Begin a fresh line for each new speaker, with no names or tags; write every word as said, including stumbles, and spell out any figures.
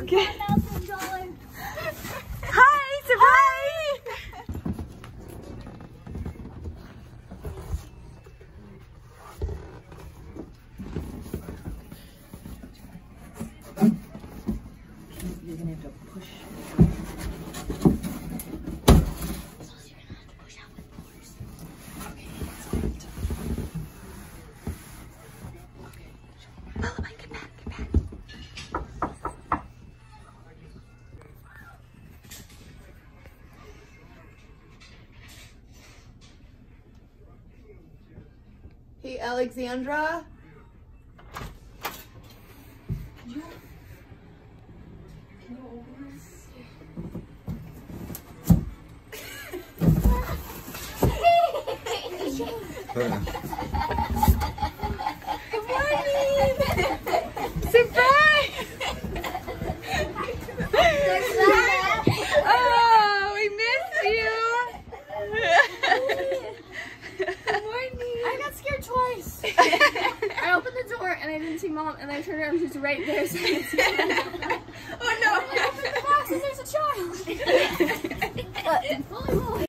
Okay.
Hi, surprise!
You're gonna have to push.
Lullaby, get back, get back.
Hey, Alexandra.
Good morning! Surprise! Oh, we missed you! Good morning!
I got scared twice. I opened the door and I didn't see Mom, and I turned around and she was right there. So I didn't see her.
Oh no!
I opened the box and there's a child. uh,